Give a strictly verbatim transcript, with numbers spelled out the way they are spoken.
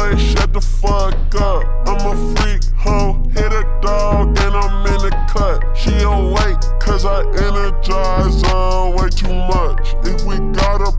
boy, shut the fuck up. I'm a freak hoe, hit a dog, and I'm in the cut. She awake, cause I energize her way too much. If we got a